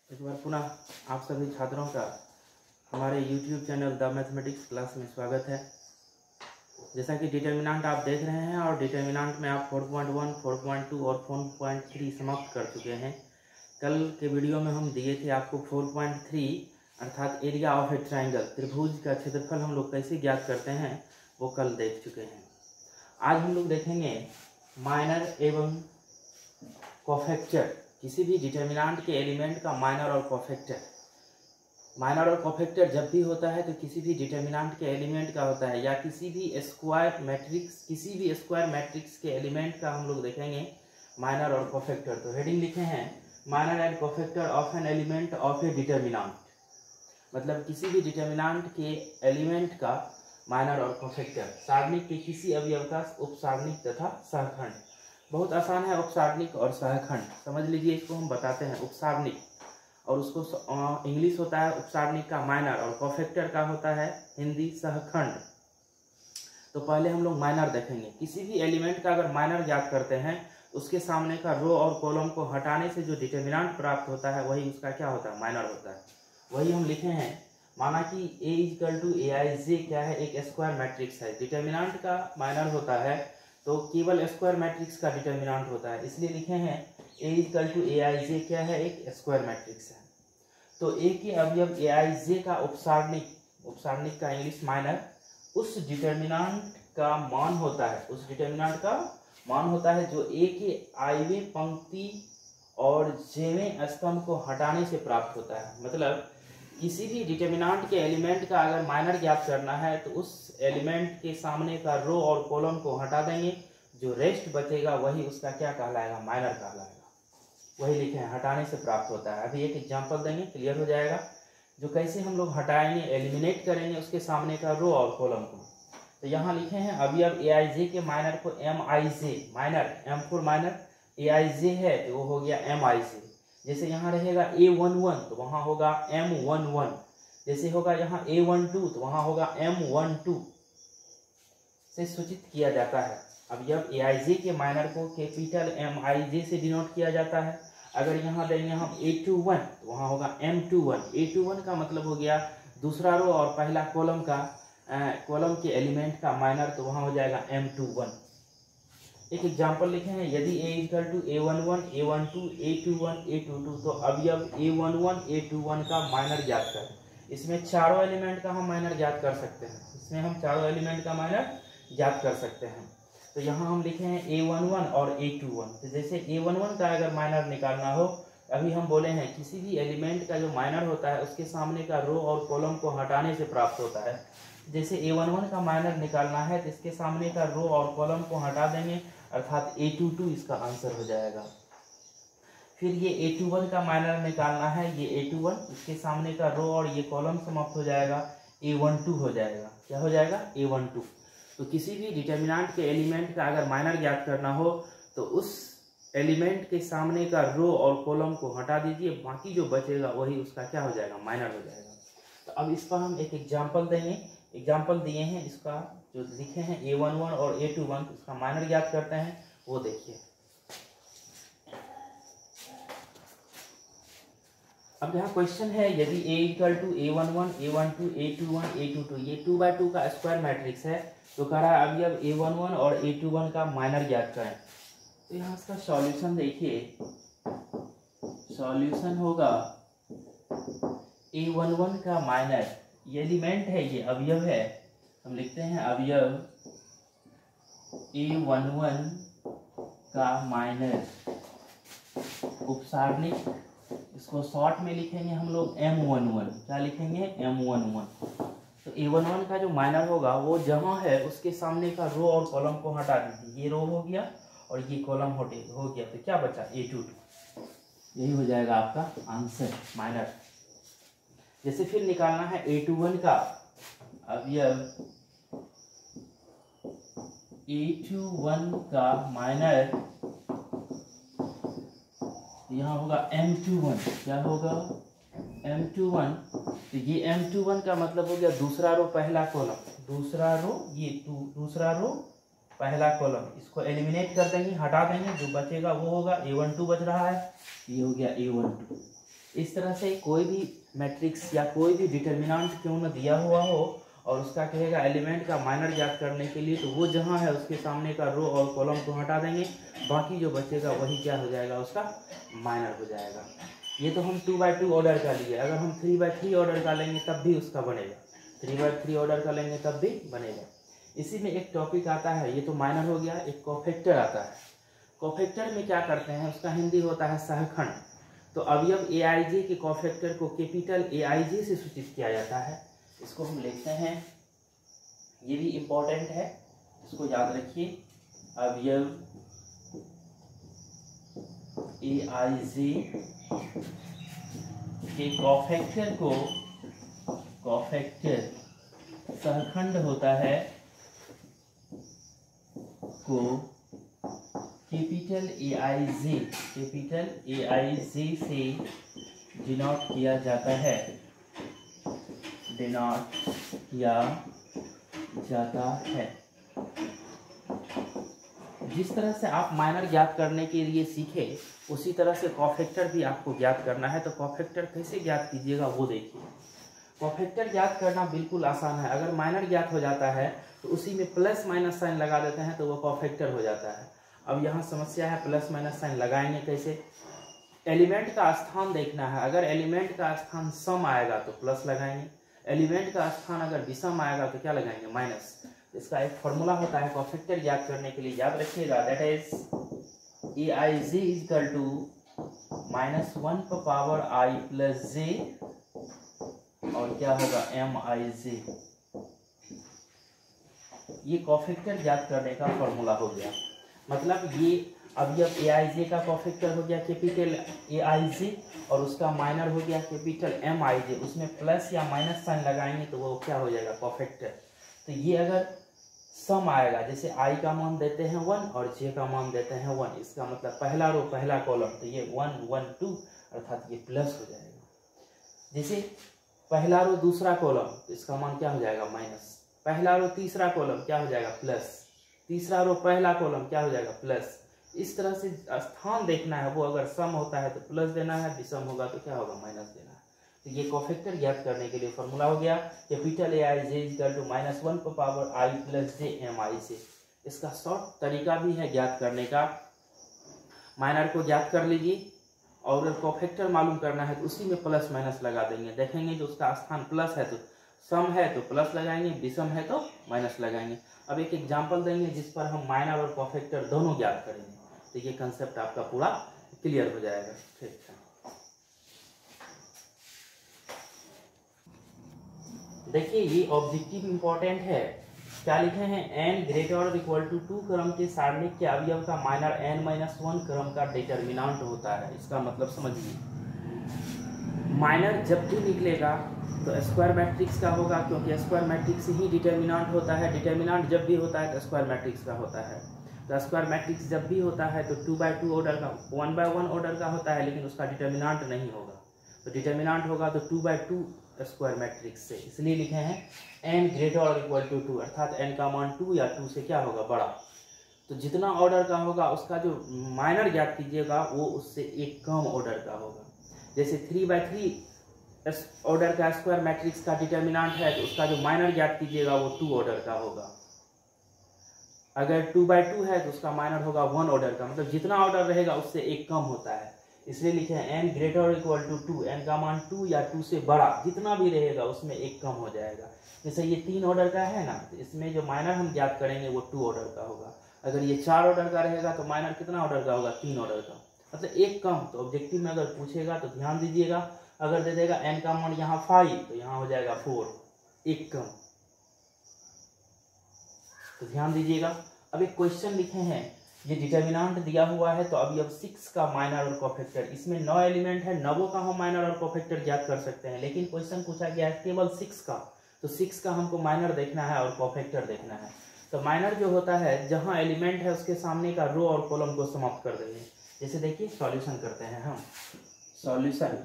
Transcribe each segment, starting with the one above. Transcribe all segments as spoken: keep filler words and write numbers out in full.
एक बार पुनः आप सभी छात्रों का हमारे YouTube channel the mathematics class में स्वागत है। जैसा कि डिटर्मिनेंट आप देख रहे हैं और डिटर्मिनेंट में आप चार पॉइंट एक, चार पॉइंट दो और चार पॉइंट तीन समाप्त कर चुके हैं। कल के वीडियो में हम दिए थे आपको चार पॉइंट तीन अर्थात एरिया ऑफ ए ट्रायंगल, त्रिभुज का क्षेत्रफल हम लोग कैसे ज्ञात करते हैं वो कल देख चुके हैं। आज हम लोग देखेंगे माइनर एवं कोफैक्टर, किसी भी डिटर्मिनेंट के एलिमेंट का माइनर और कोफैक्टर। माइनर और कोफैक्टर जब भी होता है तो किसी भी डिटर्मिनेंट के एलिमेंट का होता है, या किसी भी स्क्वायर मैट्रिक्स किसी भी स्क्वायर मैट्रिक्स के एलिमेंट का हम लोग देखेंगे माइनर और कोफैक्टर। तो हेडिंग लिखे हैं minor and cofactor of an element of a determinant, मतलब किसी भी डिटर्मिनेंट के एलिमेंट का माइनर और कोफैक्टर। सारणिक के किसी अवयव का उपसारणिक तथा सहखंड। बहुत आसान है उपसारणिक और सहखंड, समझ लीजिए इसको हम बताते हैं। उपसारणिक और उसको इंग्लिश होता है उपसारणिक का माइनर और कोफैक्टर का होता है हिंदी सहखंड। तो पहले हम लोग माइनर देखेंगे। किसी भी एलिमेंट का अगर माइनर ज्ञात करते हैं उसके सामने का रो और कॉलम को हटाने से जो डिटर्मिनेंट प्राप्त होता है वही उसका क्या होता है, माइनर होता है। वही हम लिखे हैं, माना कि A equal to a i j क्या है, एक स्क्वायर मैट्रिक्स है। डिटर्मिनेंट का माइनर होता है तो केवल स्क्वायर मैट्रिक्स का डिटर्मिनेंट होता है, इसलिए लिखे हैं A equal to a i j क्या है, एक स्क्वायर मैट्रिक्स है। तो A के अवयव ए आई जे का उपसारणिक, उपसारणिक का इंग्लिश माइनर, उस डिटर्मिनेंट का मान होता है, उस डिटर्मिनेंट का मान होता है जो A के आईवें पंक्ति और जेवें स्तंभ को हटाने से प्राप्त होता है। मतलब किसी भी डिटर्मिनेंट के एलिमेंट का अगर माइनर ज्ञात करना है तो उस एलिमेंट के सामने का रो और कॉलम को हटा देंगे, जो रेस्ट बचेगा वही उसका क्या कहलाएगा, माइनर कहलाएगा। वही लिखे हैं हटाने से प्राप्त होता है। अभी एक एग्जांपल देंगे, क्लियर हो जाएगा। जो कैसे हम लोग हटाएंगे, एलिमिनेट करेंगे उसके सामने का रो और कॉलम को। तो यहाँ लिखे हैं अवयव ए आई जे के माइनर को M i j, minor M for minor a i j है तो वो हो गया एम आई जे। जैसे यहाँ रहेगा ए वन वन तो वहाँ होगा एम वन वन, जैसे होगा यहाँ ए वन टू तो वहाँ होगा एम वन टू से सूचित किया जाता है। अब जब ए आई जे के माइनर को कैपिटल एम आई जे से डिनोट किया जाता है। अगर यहाँ देंगे हम ए टू वन तो वहाँ होगा एम टू वन। ए टू वन का मतलब हो गया दूसरा रो और पहला कॉलम का कॉलम के एलिमेंट का माइनर, तो वहाँ हो जाएगा एम टू वन। एक एग्जाम्पल लिखे हैं, यदि a equal to A one one, A one two, a two one, A two two, तो अवयव ए वन वन, ए टू वन का माइनर ज्ञात करें। इसमें चारों एलिमेंट का हम माइनर ज्ञात कर सकते हैं, इसमें हम चारों एलिमेंट का माइनर ज्ञात कर सकते हैं। तो यहाँ हम लिखे हैं ए वन वन और ए टू वन। तो जैसे ए वन वन का अगर माइनर निकालना हो, अभी हम बोले हैं किसी भी एलिमेंट का जो माइनर होता है उसके सामने का रो और कॉलम को हटाने से प्राप्त होता है। जैसे ए वन वन का माइनर निकालना है तो इसके सामने का रो और कॉलम को हटा देंगे, अर्थात ए टू टू इसका आंसर हो जाएगा। फिर ये ए टू वन का माइनर निकालना है, ये ए टू वन, इसके सामने का रो और ये कॉलम समाप्त हो जाएगा, ए वन टू हो जाएगा। क्या हो जाएगा, ए वन टू। तो किसी भी डिटर्मिनेंट के एलिमेंट का अगर माइनर ज्ञात करना हो तो उस एलिमेंट के सामने का रो और कॉलम को हटा दीजिए, बाकी जो बचेगा वही उसका क्या हो जाएगा, माइनर हो जाएगा। तो अब इस पर हम एक एग्जाम्पल देंगे। एग्जाम्पल दिए हैं, इसका जो लिखे हैं ए वन वन और ए टू वन, उसका माइनर ज्ञात करते हैं, वो देखिए। अब यहाँ क्वेश्चन है, यदि a equal to A one one, A one two, a two one, A two two, ये टू बाई टू का स्क्वायर मैट्रिक्स है, तो कह रहा है अवयव ए वन वन और ए टू वन का माइनर ज्ञात करें। तो यहाँ इसका सॉल्यूशन देखिए, सॉल्यूशन होगा ए वन वन का माइनर, ये एलिमेंट है, ये अवयव है, हम लिखते हैं अवयव ए वन वन का माइनर उपसारणिक, इसको शॉर्ट में लिखेंगे हम लोग एम वन वन। क्या लिखेंगे, एम वन वन। तो ए वन वन का जो माइनर होगा वो जहाँ है उसके सामने का रो और कॉलम को हटा दीजिए। ये रो हो गया और ये कॉलम हो गया, तो क्या बचा, ए टू टू। यही हो जाएगा आपका आंसर, माइनर। जैसे फिर निकालना है ए टू वन का अवयव ए टू वन का माइनर, यहाँ होगा एम टू वन। क्या होगा, एम टू वन। तो ये एम टू वन का मतलब हो गया दूसरा रो पहला कॉलम, दूसरा रो ये टू, दूसरा रो पहला कॉलम। इसको एलिमिनेट कर देंगे, हटा देंगे, जो बचेगा वो होगा ए वन टू बच रहा है, ये हो गया ए वन टू। इस तरह से कोई भी मैट्रिक्स या कोई भी डिटर्मिनेंट क्यों न दिया हुआ हो और उसका कहेगा एलिमेंट का माइनर ज्ञात करने के लिए, तो वो जहाँ है उसके सामने का रो और कॉलम को हटा देंगे, बाकी जो बचेगा वही क्या हो जाएगा, उसका माइनर हो जाएगा। ये तो हम टू बाई टू ऑर्डर का लिए, अगर हम थ्री बाई थ्री ऑर्डर का लेंगे तब भी उसका बनेगा, थ्री बाई थ्री ऑर्डर का लेंगे तब भी बनेगा। इसी में एक टॉपिक आता है, ये तो माइनर हो गया, एक कोफैक्टर आता है। कोफैक्टर में क्या करते हैं, उसका हिंदी होता है सहखंड। तो अवयव ए आई जे के कोफैक्टर को कैपिटल ए आई जे से सूचित किया जाता है। इसको हम लिखते हैं, ये भी इम्पोर्टेंट है, इसको याद रखिए। अवयव ए आई जे के कोफैक्टर को, कोफैक्टर सहखंड होता है, को capital a i J, capital a i जे से डिनोट किया जाता है, डिनोट किया जाता है। जिस तरह से आप माइनर ज्ञात करने के लिए सीखे, उसी तरह से कोफैक्टर भी आपको ज्ञात करना है। तो कोफैक्टर कैसे ज्ञात कीजिएगा वो देखिए। कोफैक्टर ज्ञात करना बिल्कुल आसान है। अगर माइनर ज्ञात हो जाता है तो उसी में प्लस माइनस साइन लगा देते हैं तो वो कोफैक्टर हो जाता है। अब यहाँ समस्या है, प्लस माइनस साइन लगाएंगे कैसे? एलिमेंट का स्थान देखना है। अगर एलिमेंट का स्थान सम आएगा तो प्लस लगाएंगे, एलिमेंट का स्थान अगर विषम आएगा तो क्या लगाएंगे, माइनस। इसका एक फॉर्मूला होता है कोफैक्टर ज्ञात करने के लिए, याद रखिएगा, that is a i j equal to minus one पर पावर आई प्लस जे, और क्या होगा, एम आई जे। ये कोफैक्टर ज्ञात करने का फॉर्मूला हो गया। मतलब ये अवयव ए आई जे का कोफैक्टर हो गया कैपिटल ए आई जे, और उसका माइनर हो गया कैपिटल एम आई जे। उसमें प्लस या माइनस साइन लगाएंगे तो वो क्या हो जाएगा, कोफैक्टर। तो ये अगर सम आएगा, जैसे आई का मान देते हैं वन और जे का मान देते हैं वन, इसका मतलब पहला रो पहला कॉलम, तो ये वन वन टू, अर्थात ये प्लस हो जाएगा। जैसे पहला रो दूसरा कॉलम, तो इसका मान क्या हो जाएगा, माइनस। पहला रो तीसरा कॉलम क्या हो जाएगा, प्लस। तीसरा रो पहला कॉलम क्या हो जाएगा, प्लस। इस तरह से स्थान देखना है, वो अगर सम होता है तो प्लस देना है, विषम होगा तो क्या होगा, माइनस देना है। तो ये कोफैक्टर ज्ञात करने के लिए फॉर्मूला हो गया capital a i j equal to minus one पर power i plus j M i से। इसका शॉर्ट तरीका भी है ज्ञात करने का। माइनर को ज्ञात कर लीजिए, और अगर कोफैक्टर मालूम करना है तो उसी में प्लस माइनस लगा देंगे। देखेंगे जो उसका स्थान प्लस है तो सम है तो प्लस लगाएंगे, विषम है तो माइनस लगाएंगे। अब एक एग्जांपल देंगे जिस पर हम माइनर और कोफैक्टर दोनों ज्ञात करेंगे, तो ये कंसेप्ट आपका पूरा क्लियर हो जाएगा। ठीक है, देखिए ये ऑब्जेक्टिव इंपॉर्टेंट है। क्या लिखे हैं, एन ग्रेटर और इक्वल टू टू क्रम के सारणिक के अवयव का माइनर एन माइनस वन क्रम का डिटर्मिनेंट होता है। इसका मतलब समझिए, माइनर जब भी निकलेगा तो स्क्वायर मैट्रिक्स का होगा, क्योंकि स्क्वायर मैट्रिक्स ही डिटर्मिनेंट होता है। डिटर्मिनेंट जब भी होता है तो स्क्वायर मैट्रिक्स का होता है। तो स्क्वायर मैट्रिक्स जब भी होता है तो टू बाई टू ऑर्डर का, वन बाय वन ऑर्डर का होता है, लेकिन उसका डिटर्मिनेंट नहीं होगा। तो डिटर्मिनेंट होगा तो two by two square matrix से, इसलिए लिखे हैं एन ग्रेटर और इक्वल टू टू, अर्थात एन का मान टू या टू से क्या होगा, बड़ा। तो जितना ऑर्डर का होगा उसका जो माइनर ज्ञात कीजिएगा वो उससे एक कम ऑर्डर का होगा। जैसे थ्री बाई थ्री ऑर्डर का स्क्वायर मैट्रिक्स का डिटर्मिनेंट है तो उसका जो माइनर ज्ञात कीजिएगा वो टू ऑर्डर का होगा। अगर टू बाई टू है तो उसका माइनर होगा वन ऑर्डर का, मतलब जितना ऑर्डर रहेगा उससे एक कम होता है। इसलिए लिखे हैं एन ग्रेटर और इक्वल टू टू, एन का मान टू या टू से बड़ा जितना भी रहेगा उसमें एक कम हो जाएगा। जैसे ये तीन ऑर्डर का है ना, तो इसमें जो माइनर हम ज्ञात करेंगे वो टू ऑर्डर का होगा। अगर ये चार ऑर्डर का रहेगा तो माइनर कितना ऑर्डर का होगा, तीन ऑर्डर का, मतलब एक कम। तो ऑब्जेक्टिव में अगर पूछेगा तो ध्यान दीजिएगा, अगर दे देगा एन का मान यहाँ फाइव तो यहाँ हो जाएगा फोर, एक कम। तो ध्यान दीजिएगा। अब एक क्वेश्चन लिखे हैं, ये डिटर्मिनेंट दिया हुआ है तो अभी अब सिक्स का माइनर और कोफैक्टर, इसमें नौ एलिमेंट है, नवों का हम माइनर और कोफैक्टर ज्ञात कर सकते हैं, लेकिन क्वेश्चन पूछा गया है केवल सिक्स का। तो सिक्स का हमको माइनर देखना है और कोफैक्टर देखना है। तो माइनर जो होता है, जहाँ एलिमेंट है उसके सामने का रो और कॉलम को समाप्त कर देंगे। जैसे देखिए सॉल्यूशन करते हैं हम, सॉल्यूशन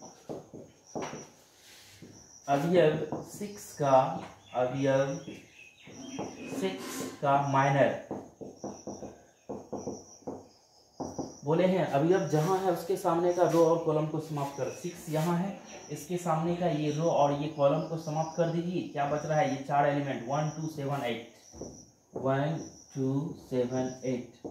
अवयव सिक्स का, अवयव सिक्स का माइनर बोले हैं अभी अब जहाँ है उसके सामने का रो और कॉलम को समाप्त कर। सिक्स यहाँ है, इसके सामने का ये रो और ये कॉलम को समाप्त कर दीजिए। क्या बच रहा है, ये चार element one two seven eight, one two seven eight.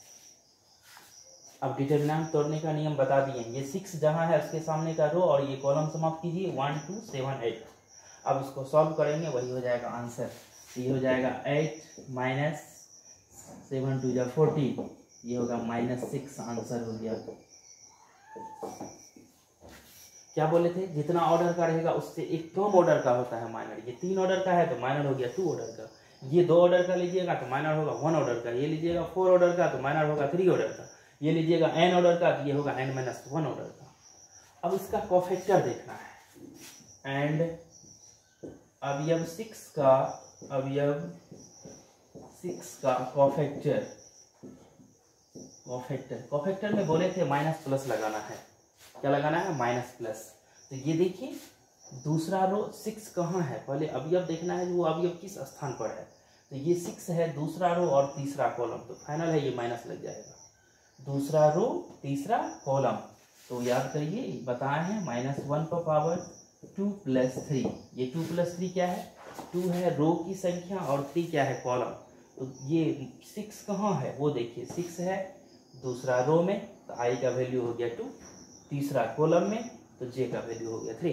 अब डिटरमिनेंट तोड़ने का नियम बता दिए। ये सिक्स जहाँ है उसके सामने का रो और ये कॉलम समाप्त कीजिए, वन टू सेवन एट। अब उसको सॉल्व करेंगे, वही हो जाएगा आंसर। ये हो जाएगा एट माइनस सेवन टू जा फोर्टीन, ये होगा माइनस सिक्स, आंसर हो गया। क्या बोले थे, जितना ऑर्डर का रहेगा उससे एक कम ऑर्डर का होता है माइनर। ये तीन ऑर्डर का है तो माइनर हो गया टू ऑर्डर का। ये दो ऑर्डर का लीजिएगा तो माइनर होगा वन ऑर्डर का। ये लीजिएगा फोर ऑर्डर का तो माइनर होगा थ्री ऑर्डर का। ये लीजिएगा एन ऑर्डर का तो ये होगा एन माइनस वन ऑर्डर का। अब इसका कोफैक्टर देखना है। एंड अवयव सिक्स का अवयव सिक्स का कोफैक्टर कोफैक्टर कोफैक्टर में बोले थे माइनस प्लस लगाना है। क्या लगाना है, माइनस प्लस। तो ये देखिए दूसरा रो सिक्स कहाँ है, पहले अवयव देखना है वो अवयव किस स्थान पर है। तो ये सिक्स है दूसरा रो और तीसरा कॉलम, तो फाइनल है ये माइनस लग जाएगा। दूसरा रो तीसरा कॉलम, तो याद करिए बताए हैं माइनस वन पर पावर टू प्लस थ्री। ये टू प्लस थ्री क्या है, टू है रो की संख्या और थ्री क्या है, कॉलम। तो ये सिक्स कहाँ है वो देखिए, सिक्स है दूसरा रो में तो आई का वैल्यू हो गया टू, तीसरा कॉलम में तो जे का वैल्यू हो गया थ्री,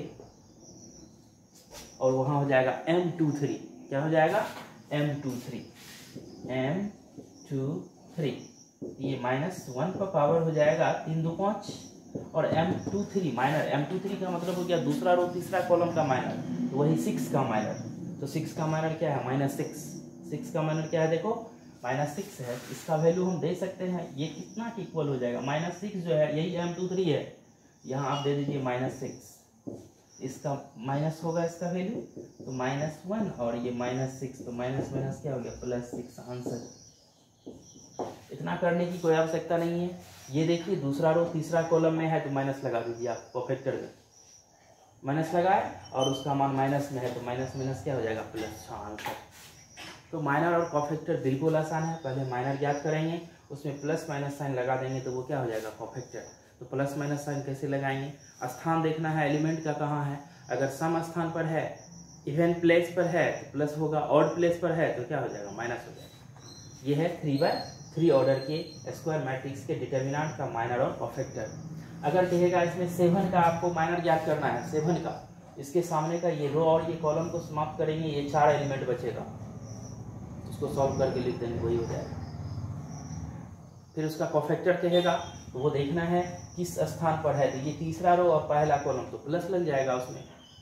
और वहां हो जाएगा एम टू थ्री। क्या हो जाएगा, M two three, M two three. ये माइनस वन पर पावर हो जाएगा तीन दो पाँच, और M two three minor, M two three का मतलब हो गया दूसरा रो तीसरा कॉलम का माइनर, तो वही सिक्स का माइनर। तो सिक्स का माइनर क्या है, माइनस सिक्स। सिक्स का माइनर क्या है, देखो माइनस सिक्स है। इसका वैल्यू हम दे सकते हैं, ये कितना के इक्वल हो जाएगा, माइनस सिक्स जो है यही एम टू थ्री है, यहाँ आप दे दीजिए माइनस सिक्स। इसका माइनस होगा इसका वैल्यू, तो माइनस वन और ये माइनस सिक्स, तो माइनस माइनस क्या हो गया, प्लस सिक्स, आंसर। इतना करने की कोई आवश्यकता नहीं है। ये देखिए दूसरा रो तीसरा कॉलम में है तो माइनस लगा दीजिए आप, कोफैक्टर में माइनस लगाए और उसका मान माइनस में है तो माइनस माइनस क्या हो जाएगा, प्लस, आंसर। तो माइनर और कोफैक्टर बिल्कुल आसान है। पहले माइनर याद करेंगे, उसमें प्लस माइनस साइन लगा देंगे तो वो क्या हो जाएगा, कोफैक्टर। तो प्लस माइनस साइन कैसे लगाएंगे, स्थान देखना है एलिमेंट का कहाँ है। अगर सम स्थान पर है, इवन प्लेस पर है तो प्लस होगा, ऑड प्लेस पर है तो क्या हो जाएगा, माइनस हो जाएगा। ये है थ्री बाय थ्री ऑर्डर के स्क्वायर मैट्रिक्स के डिटर्मिनेंट का माइनर और कोफैक्टर। अगर कहेगा इसमें सेवन का आपको माइनर याद करना है, सेवन का, इसके सामने का ये रो और ये कॉलम को समाप्त करेंगे, ये चार एलिमेंट बचेगा, उसको सॉल्व करके लिख देंगे, वही हो जाएगा। फिर उसका कोफैक्टर कहेगा तो वो देखना है किस स्थान पर है, तो ये तीसरा रो और पहला कॉलम, तो प्लस लग जाएगा उसमें।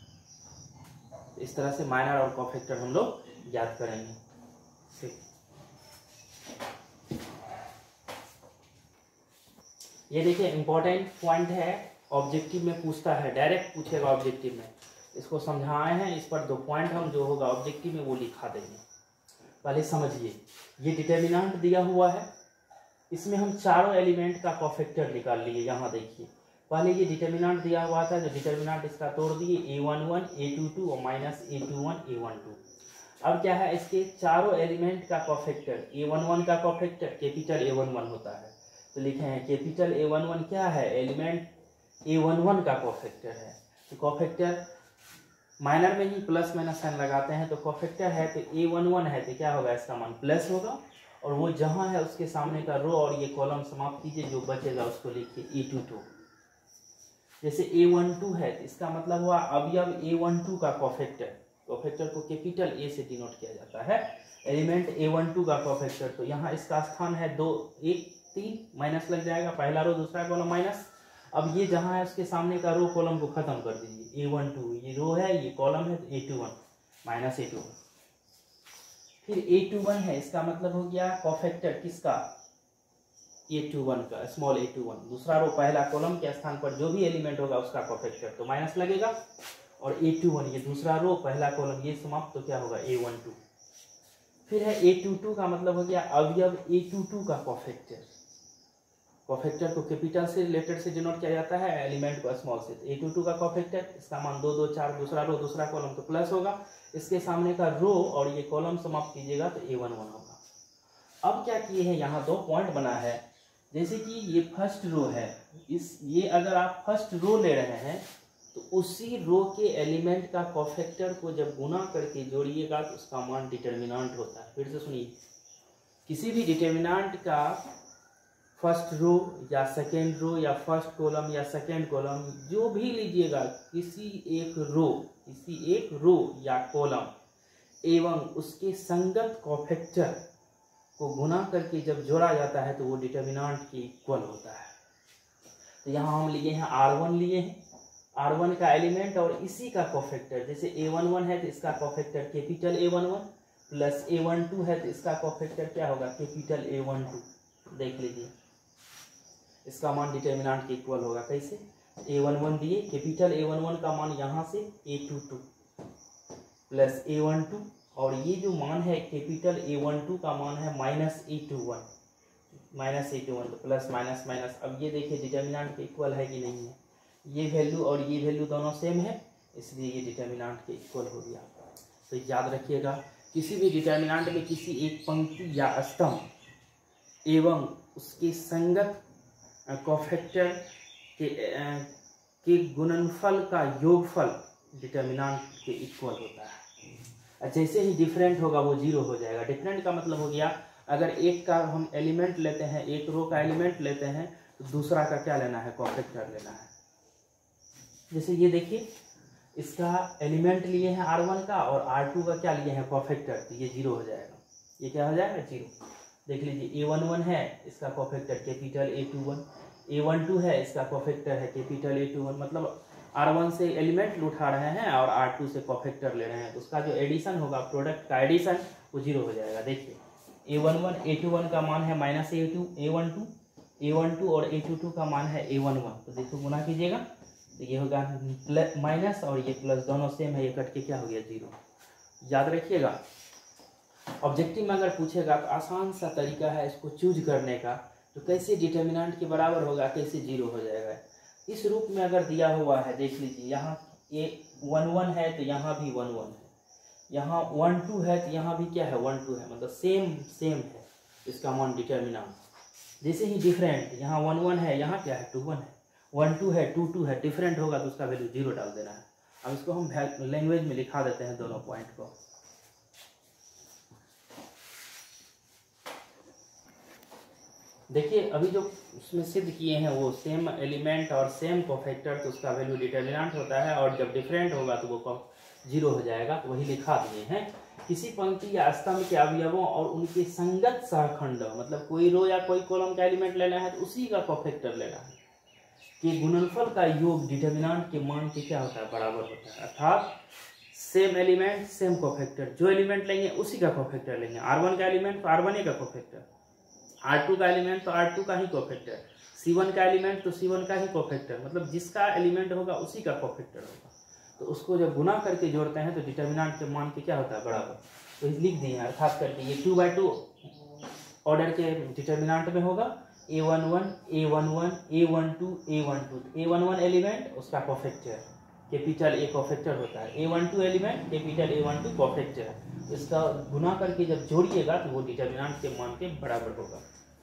इस तरह से माइनर और कोफैक्टर हम लोग याद करेंगे। ठीक, ये देखिए इंपॉर्टेंट पॉइंट है, ऑब्जेक्टिव में पूछता है, डायरेक्ट पूछेगा ऑब्जेक्टिव में। इसको समझाए हैं, इस पर दो पॉइंट हम जो होगा ऑब्जेक्टिव में वो लिखा देंगे। पहले समझिए, ये डिटर्मिनेंट दिया हुआ है, इसमें हम चारों एलिमेंट का कोफैक्टर निकाल लिए। यहाँ देखिए पहले ये डिटर्मिनेंट दिया हुआ था, जो डिटर्मिनेंट इसका तोड़ दिए, A one one, A two two और minus A two one, A one two. अब क्या है, इसके चारों एलिमेंट का कोफैक्टर, ए वन वन का cofactor capital A one one होता है, तो लिखे हैं कैपिटल ए वन वन क्या है, एलिमेंट ए वन वन का कोफैक्टर है। तो कोफैक्टर माइनर में ही प्लस माइनस साइन लगाते हैं, तो कोफैक्टर है तो ए वन वन है तो क्या होगा, इसका मान प्लस होगा, और वो जहाँ है उसके सामने का रो और ये कॉलम समाप्त कीजिए, जो बचेगा उसको लिखिए ए टू टू। जैसे ए वन टू है तो इसका मतलब हुआ अवयव ए वन टू का कोफैक्टर, कोफैक्टर को कैपिटल ए से डिनोट किया जाता है, एलिमेंट ए वन टू का कोफैक्टर। तो यहाँ इसका स्थान है दो, एक, तीन, माइनस लग जाएगा, पहला रो दूसरा कॉलम माइनस। अब ये जहाँ है उसके सामने का रो कॉलम को खत्म कर दीजिए, ए वन टू, ये रो है ये कॉलम है, तो A two one minus A two one. फिर ए टू वन है, इसका मतलब हो गया कोफैक्टर किसका, ए टू वन का, स्मॉल ए टू वन, दूसरा रो पहला कॉलम के स्थान पर जो भी एलिमेंट होगा उसका कोफैक्टर, तो माइनस लगेगा, और ए टू वन ये दूसरा रो पहला कॉलम ये समाप्त, तो क्या होगा, ए वन टू। फिर है ए टू टू का मतलब हो गया अवयव ए टू टू का कोफैक्टर। कोफैक्टर को कैपिटल से लेटर से डिनोट किया जाता है, एलिमेंट को स्मॉल से। ए टू टू का कोफैक्टर, इसका मान दो दो चार, दूसरा रो दूसरा कॉलम तो प्लस होगा, इसके सामने का रो और ये कॉलम समाप्त कीजिएगा तो ए वन वन होगा। अब क्या किए हैं, यहाँ दो पॉइंट बना है, जैसे कि ये फर्स्ट रो है, इस ये अगर आप फर्स्ट रो ले रहे हैं तो उसी रो के एलिमेंट का कोफैक्टर को जब गुना करके जोड़िएगा तो उसका मान डिटर्मिनेंट होता है। फिर से सुनिए, किसी भी डिटर्मिनेंट का फर्स्ट रो या सेकेंड रो या फर्स्ट कॉलम या सेकेंड कॉलम जो भी लीजिएगा, किसी एक रो किसी एक रो या कॉलम एवं उसके संगत कोफैक्टर को गुना करके जब जोड़ा जाता है तो वो डिटर्मिनेंट के इक्वल होता है। तो यहाँ हम लिए हैं आर वन लिए हैं, आर वन का एलिमेंट और इसी का कोफैक्टर, जैसे ए वन वन है तो इसका cofactor capital A one one plus A one two है तो इसका कोफैक्टर क्या होगा, कैपिटल ए वन टू। देख लीजिए, इसका मान डिटर्मिनेंट के इक्वल होगा। कैसे, ए वन वन दिए, कैपिटल ए वन वन का मान यहाँ से A two two plus A one two, और ये जो मान है कैपिटल ए वन टू का मान है minus A two one, minus A two one, तो प्लस माइनस माइनस। अब ये देखिए डिटर्मिनेंट के इक्वल है कि नहीं है, ये वैल्यू और ये वैल्यू दोनों सेम है, इसलिए ये डिटर्मिनेंट के इक्वल हो गया। तो याद रखिएगा, किसी भी डिटर्मिनेंट में किसी एक पंक्ति या स्तंभ एवं उसके संगत कोफैक्टर के के गुणनफल का योगफल डिटर्मिनेंट के इक्वल होता है। जैसे ही डिफरेंट होगा वो जीरो हो जाएगा। डिफरेंट का मतलब हो गया, अगर एक का हम एलिमेंट लेते हैं, एक रो का एलिमेंट लेते हैं तो दूसरा का क्या लेना है, कोफैक्टर लेना है। जैसे ये देखिए, इसका एलिमेंट लिए हैं आर वन का और आर टू का क्या लिए हैं, कोफैक्टर, तो ये जीरो हो जाएगा। ये क्या हो जाएगा, जीरो। देख लीजिए, ए वन वन है, इसका cofactor capital A two one, A one two है, इसका कोफैक्टर है कैपिटल ए टू वन। मतलब आर वन से एलिमेंट उठा रहे हैं और आर टू से कोफैक्टर ले रहे हैं, तो उसका जो एडिशन होगा, प्रोडक्ट का एडिशन, वो जीरो हो जाएगा। देखिए, A one one A two one का मान है minus A two A one two, A one two और ए टू टू का मान है ए वन वन, तो देखो गुना कीजिएगा तो ये होगा प्लस माइनस और ये प्लस, दोनों सेम है, ये कट के क्या हो गया, जीरो। याद रखिएगा, ऑब्जेक्टिव में अगर पूछेगा तो आसान सा तरीका है इसको चूज करने का, तो कैसे डिटर्मिनेंट के बराबर होगा, कैसे जीरो हो जाएगा। इस रूप में अगर दिया हुआ है, देख लीजिए, यहाँ ए वन वन है तो यहाँ भी वन वन है, यहाँ वन टू है तो यहाँ भी क्या है, वन टू है, मतलब सेम सेम है, इसका मान डिटर्मिनेंट। जैसे ही डिफरेंट, यहाँ वन वन है, यहाँ क्या है, टू वन है, वन टू है, टू टू है, डिफरेंट होगा तो उसका वैल्यू जीरो डाल देना है। अब इसको हम लैंग्वेज में लिखा देते हैं दोनों पॉइंट को। देखिए, अभी जो उसमें सिद्ध किए हैं वो सेम एलिमेंट और सेम कोफैक्टर, तो उसका वैल्यू डिटर्मिनेंट होता है, और जब डिफरेंट होगा तो वो जीरो हो जाएगा। तो वही लिखा दिए हैं, किसी पंक्ति या स्तंभ के अवयवों और उनके संगत सहखंड, मतलब कोई रो या कोई कॉलम का एलिमेंट लेना है तो उसी का कोफैक्टर लेना है, कि गुणनफल का योग डिटर्मिनेंट के मान के क्या होता है, बराबर होता है। अर्थात सेम एलिमेंट सेम कोफैक्टर, जो एलिमेंट लेंगे उसी का कोफैक्टर लेंगे। आर वन का एलिमेंट तो आर वन का कोफैक्टर, आर टू का एलिमेंट तो आर टू का ही कोफैक्टर, सी वन का एलिमेंट तो सी वन का ही कोफैक्टर, मतलब जिसका एलिमेंट होगा उसी का कोफैक्टर होगा। तो उसको जब गुना करके जोड़ते हैं तो डिटर्मिनेंट के मान के क्या होता है, बराबर। तो लिख दिए हैं, अर्थात करके ये टू बाई टू ऑर्डर के डिटर्मिनेंट में होगा, ए वन वन ए वन वन ए वन टू ए वन टू, ए वन वन एलिमेंट उसका कोफैक्टर कैपिटल ए कोफैक्टर होता है, A one two element capital A one two cofactor. इसका गुना करके जब जोड़िएगा तो वो डिटर्मिनेंट के मान के बराबर होगा।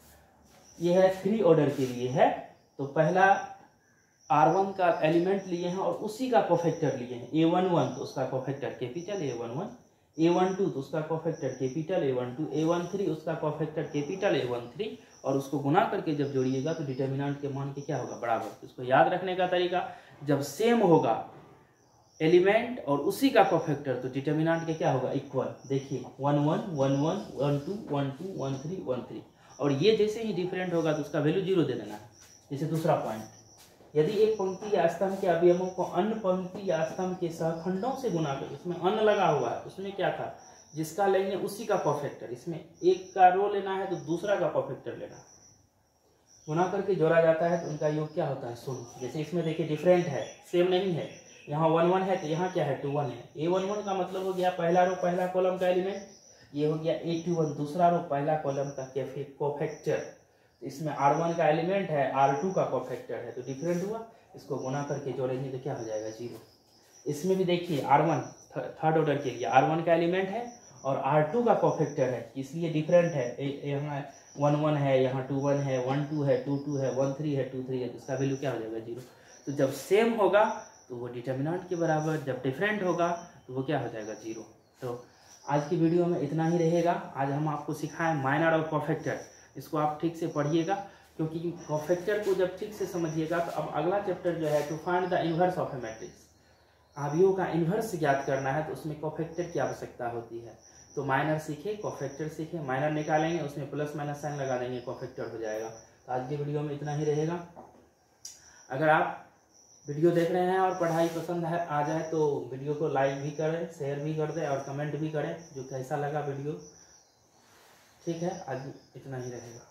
यह है थ्री ऑर्डर के लिए है। तो पहला आर वन का एलिमेंट लिए हैं और उसी का कोफैक्टर लिए हैं, ए वन वन तो उसका cofactor capital A one one, A one two तो उसका cofactor capital A one two, A one three उसका cofactor capital A one three, और उसको गुना करके जब जोड़िएगा तो डिटर्मिनेंट के मान के क्या होगा, बराबर। इसको याद रखने का तरीका, जब सेम होगा एलिमेंट और उसी का कोफैक्टर तो डिटर्मिनेंट के क्या होगा, इक्वल। देखिए, one one one one one two one two one three one three, और ये जैसे ही डिफरेंट होगा तो उसका वैल्यू जीरो दे देना है। जैसे दूसरा पॉइंट, यदि एक पंक्ति या स्तंभ के अवयवों को अन्य पंक्ति या स्तंभ के सहखंडों से गुना कर, उसमें अन्न लगा हुआ है, उसमें क्या था, जिसका लेंगे उसी का कोफैक्टर, इसमें एक का रो लेना है तो दूसरा का कोफैक्टर लेना है, गुना करके जोड़ा जाता है तो उनका योग क्या होता है, शून्य। जैसे इसमें देखिए डिफरेंट है, सेम नहीं है, यहाँ वन वन है तो यहाँ क्या है, टू वन है। ए वन वन का मतलब हो गया पहला रो पहला कॉलम का एलिमेंट, ये हो गया ए टू वन दूसरा रो पहला कॉलम का कैफे कोफैक्टर। इसमें आर वन का एलिमेंट है, आर टू का कोफैक्टर है, तो डिफरेंट हुआ, इसको गुना करके जोड़ेंगे तो क्या हो जाएगा, जीरो। इसमें भी देखिए आर वन थर्ड ऑर्डर के लिए आर वन का एलिमेंट है और आर टू का कोफैक्टर है, इसलिए डिफरेंट है। यहाँ वन वन है, यहाँ टू वन है, वन टू है, टू टू है, वन थ्री है, टू थ्री है, तो इसका वैल्यू क्या हो जाएगा जीरो। तो जब सेम होगा तो वो डिटर्मिनेंट के बराबर, जब डिफरेंट होगा तो वो क्या हो जाएगा जीरो। तो आज की वीडियो में इतना ही रहेगा। आज हम आपको सिखाएं माइनर और कोफैक्टर, इसको आप ठीक से पढ़िएगा, क्योंकि कोफैक्टर को जब ठीक से समझिएगा तो अब अगला चैप्टर जो है to find the inverse of a matrix, आवियों का इन्वर्स ज्ञात करना है, तो उसमें कोफैक्टर की आवश्यकता होती है। तो माइनर सीखे, कोफैक्टर सीखे, माइनर निकालेंगे उसमें प्लस माइनस साइन लगा देंगे, कोफैक्टर हो जाएगा। तो आज की वीडियो में इतना ही रहेगा। अगर आप वीडियो देख रहे हैं और पढ़ाई पसंद है आ जाए तो वीडियो को लाइक भी करें, शेयर भी कर दें और कमेंट भी करें जो कैसा लगा वीडियो। ठीक है, आज इतना ही रहेगा।